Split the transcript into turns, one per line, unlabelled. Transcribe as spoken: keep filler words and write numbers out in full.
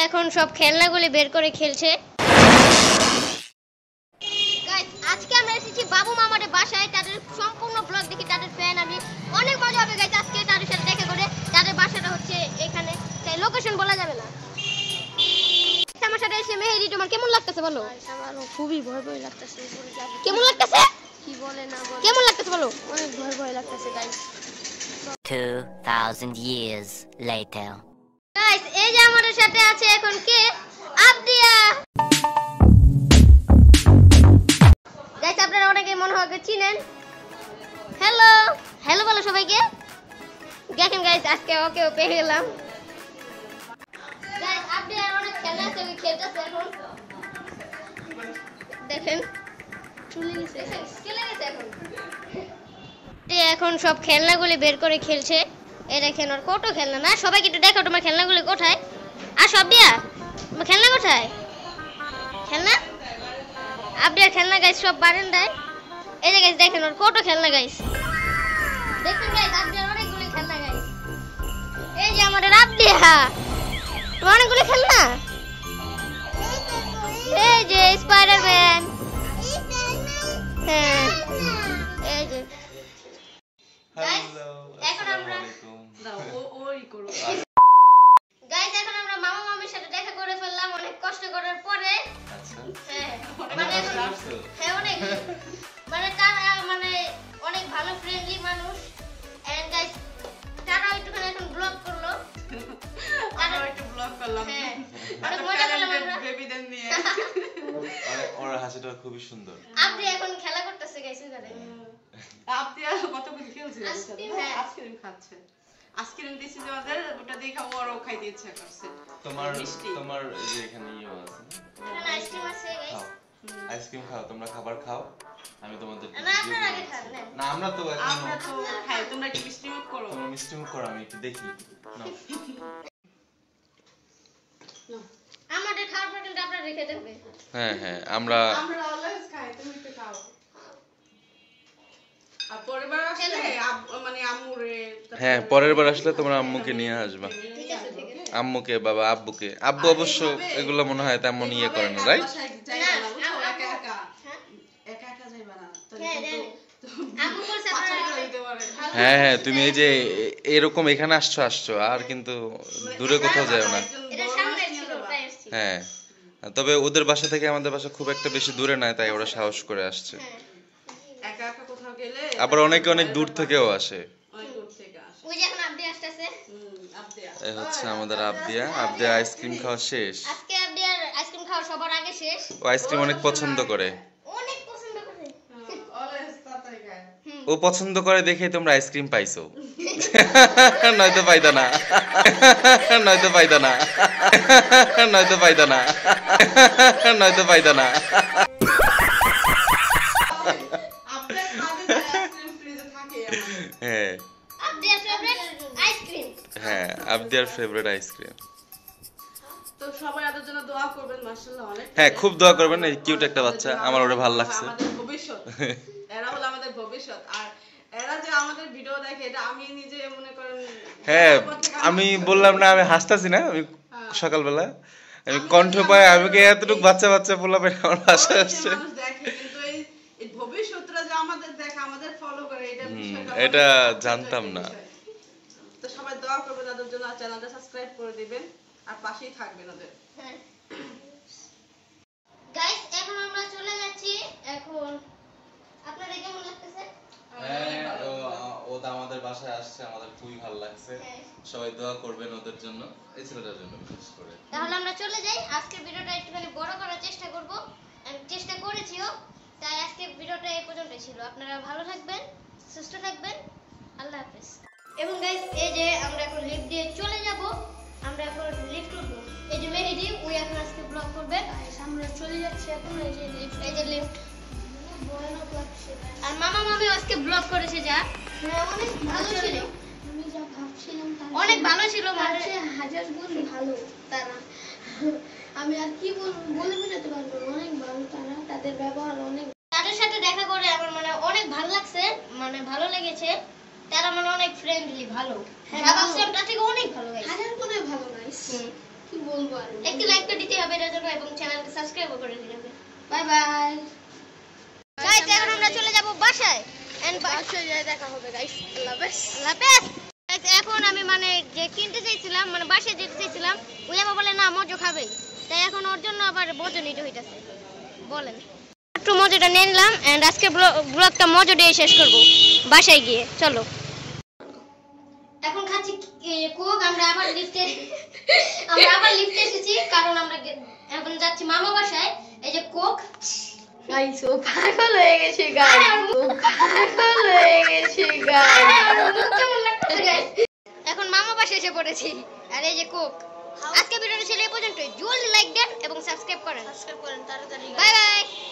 এখন সব খেলনাগুলি বের করে খেলছে। গাইস আজকে আমরা এসেছি বাবু মামাদের বাসায়, তাদের সম্পূর্ণ ব্লগ দেখি, তাদের ফ্যান আমি, অনেক মজা হবে গাইস আজকে তাদের সাথে দেখা করে। তাদের বাসাটা হচ্ছে এখানে, তাই লোকেশন বলা যাবে না। আমার সাথে এসে মেহেদি, তোমার কেমন লাগতেছে বলো?
আমার খুবই ভয় ভয় লাগতেছে।
কেমন লাগতেছে?
কি বলে না বলে
কেমন লাগতেছে বলো?
অনেক ভয় ভয় লাগতেছে guys.
two thousand years later.
Guys এই যে আমাদের সাথে আছে এখন কে? আবদিয়া। গাইস আপনারা অনেকে মনে হয় চিনেন। হ্যালো হ্যালো বলো সবাইকে। দেখেন গাইস আজকে ওকেও পেয়ে গেলাম। গাইস আবদিয়া অনেক খেলা আছে, ওই খেলতেছে এখন। দেখেন
চলে গেছে
চলে গেছে এখন। এখন সব খেলনাগুলি বের করে খেলছে। এই দেখেন ওর কত খেলনা, না সবাইকে একটু দেখো তোমার খেলনাগুলি কোথায়। আর সব দিয়া তোমার খেলনা কোথায়? খেলনা আবদিয়ার খেলনা গাইস সব বারান্দায়। এই যে গাইস দেখেন ওর কত খেলনা গাইস, দেখেন গাইস আবদিয়ার অনেকগুলি খেলনা গাইস। এই যে আমাদের আবদিয়া, তোমার অনেকগুলি খেলনা। এই যে স্পাইডারম্যান, হ্যাঁ এই যে এখন আমরা গাইস এখন আমরা মামা মামির সাথে দেখা করে ফেললাম অনেক কষ্ট করার পরে। হ্যাঁ মানে হ্যাঁ অনেক মানে তারা মানে অনেক ভালো ফ্রেন্ডলি মানুষ। এন্ড গাইস তারা একটুখানি এখন ব্লগ করলো,
আমরা একটু ব্লগ করলাম।
হ্যাঁ অনেক মজা করলাম আমরা
বেবিদের নিয়ে।
আরে ওর হাসিটা খুবই সুন্দর।
আপনি এখন খেলা করতেছে গাইস ওখানে।
আপনি আর কতক্ষণ খেলছেন? আইসক্রিম খাচ্ছে। আইসক্রিম দিছি যে ওদের ওটা দেখে ওরও খাইতে ইচ্ছা করছে।
তোমার তোমার এই যে এখানে ইও আছে না,
এখানে আইসক্রিম আছে গাইস।
আইসক্রিম খাও, তোমরা খাবার খাও, আমি তোমাদের
না আপনারা আগে খান।
না আমরা তো এখন
আমরা তো খাই, তোমরা একটু মিষ্টি মুখ করো।
তোমরা মিষ্টি মুখ করো, আমি একটু দেখি। নাও
আমাদের খাওয়ার পর কিন্তু আপনারা রেখে দেবে।
হ্যাঁ হ্যাঁ আমরা
আমরা অলওয়েজ খাই, তুমি একটু খাও। আর পরেরবার আসলে মানে আম্মুরে,
হ্যাঁ পরের বার আসলে তোমরা আম্মুকে নিয়ে আসবা।
ঠিক আছে ঠিক আছে।
আম্মুকে বাবা আব্বুকে, আব্বু অবশ্য এগুলো মনে হয় তেমন ইয়ে করে না, রাইট? হ্যাঁ হ্যাঁ তুমি এই যে এরকম এখানে আসছো আসছো আর কিন্তু দূরে কোথাও যাও না। হ্যাঁ তবে ওদের বাসা থেকে আমাদের বাসা খুব একটা বেশি দূরে নয়, তাই ওরা সাহস করে আসছে।
একা একা কোথাও গেলে
আবার অনেকে অনেক দূর থেকেও আসে।
অনেক দূর থেকে আসে।
ওই যে এখন আবদিয়া আসতেছে।
হুম আবদিয়া
এই হচ্ছে আমাদের আবদিয়া। আবদিয়া আইসক্রিম খাওয়া শেষ।
আজকে আবদিয়ার আইসক্রিম খাওয়া সবার আগে শেষ।
ও আইসক্রিম অনেক পছন্দ করে।
অনেক পছন্দ করে।
অলওয়েজ তাড়াতাড়ি খায়।
ও পছন্দ করে দেখেই তোমরা আইসক্রিম পাইছো, নয়তো পাইতা না, নয়তো পাইতা না, নয়তো পাইতা না, নয়তো পাইতা না।
আপনার কাছে আইসক্রিম ফ্রিজে থাকে আমাদের।
হ্যাঁ
আবদিয়ার ফেভারিট আইসক্রিম।
হ্যাঁ আবদিয়ার ফেভারিট আইসক্রিম।
তো সবাই আদের জন্য দোয়া করবেন, মাশাআল্লাহ অনেক।
হ্যাঁ খুব দোয়া করবেন, এই কিউট একটা বাচ্চা, আমার ওরে ভালো লাগছে।
আমাদের ভবিষ্যৎ, এরা হলো আমাদের ভবিষ্যৎ। আর এরা যে আমাদের ভিডিও দেখে এটা আমি নিজে মনে করেন।
হ্যাঁ আমি বললাম না আমি হাসতাছি না, আমি সকালবেলা আমি কণ্ঠ পাই আমি কি এতটুকু বাচ্চা বাচ্চা পোলাপে আমার ভাষা আসছে।
মানুষ দেখে কিন্তু এই এই ভবিষ্যৎরা যে আমাদের দেখে আমাদের ফলো করে এটা বিষয়টা
এটা জানতাম না।
তো সবাই দোয়া করবেন তাদের জন্য, আর চ্যানেলটা সাবস্ক্রাইব করে দিবেন আর পাশেই থাকবেন ওদের।
হ্যাঁ গাইস এখন আমরা চলে যাচ্ছি। এখন আপনাদের কেমন লাগতেছে?
হ্যাঁ ও তো আমাদের বাসায় আসছে, আমাদের খুবই ভালো লাগছে। সবাই দোয়া করবেন ওদের জন্য, এই ছেলেটার জন্য বিশেষ করে।
তাহলে আমরা চলে যাই। আজকে ভিডিওটা একটুখানি বড় করার চেষ্টা করব, আমি চেষ্টা করেছিও, তাই আজকে ভিডিওটা এই পর্যন্তই ছিল। আপনারা ভালো থাকবেন, সুস্থ থাকবেন, আল্লাহ হাফেজ। এবং গাইস এই যে আমরা এখন লিফট দিয়ে চলে যাব, আমরা এখন লিফট উঠবো। এই যে মেহেদি ওই এখন আজকে ব্লগ করবে।
গাইস আমরা চলে যাচ্ছি এখন। এই যে লিফট,
এই যে লিফট।
ভয়ানক লাগছে।
আর মামা মামি আজকে ব্লগ করেছে যা, হ্যাঁ অনেক ভালো ছিল।
আমি যা ভাবছিলাম তার
অনেক ভালো ছিল, মানে
হাজার গুণ ভালো তারা। আমি আর কি বলবো, বলে বোঝাতে পারবো না। অনেক ভালো তারা, তাদের ব্যবহার অনেক।
তাদের সাথে দেখা করে আমার মানে অনেক ভালো লাগছে, মানে ভালো লেগেছে। তারা মানে অনেক ফ্রেন্ডলি, ভালো।
হ্যাঁ,
ভাবছিলাম তার থেকে অনেক ভালো গাইস,
হাজার গুণে ভালো গাইস। কি বলবো আর।
সাবস্ক্রাইব করে দিন।
বাই বাই
গাইস এখন আমরা চলে যাব বাসায় এন্ড
বাসায় যাই দেখা হবে গাইস আল্লাহ হাফেজ
আল্লাহ হাফেজ। গাইস এখন আমি মানে যে কিনতে চাইছিলাম মানে বাসায় যেতে চাইছিলাম ওই আবার বলে না মজো খাবে, তাই এখন ওর জন্য আবার মজো নিতে হইতাছে। বলেন একটু মজোটা নিয়ে নিলাম এন্ড আজকে ব্লগটা মজো দিয়ে শেষ করব বাসায় গিয়ে। চলো এখন খাচ্ছি কোক। আমরা আবার লিফটে আমরা আবার লিফটে এসেছি কারণ আমরা এখন যাচ্ছি মামা বাসায়। এই যে কোক
গাইস ও পাগল হয়ে গেছে গাইস ও পাগল হয়ে গেছে গাইস
এখন মামা বাসায় এসে পড়েছি আর এই যে কোক। আজকে ভিডিওটা ছিল এই পর্যন্তই। জলদি লাইক দেন এবং সাবস্ক্রাইব করেন।
সাবস্ক্রাইব করেন তাড়াতাড়ি
বাই বাই।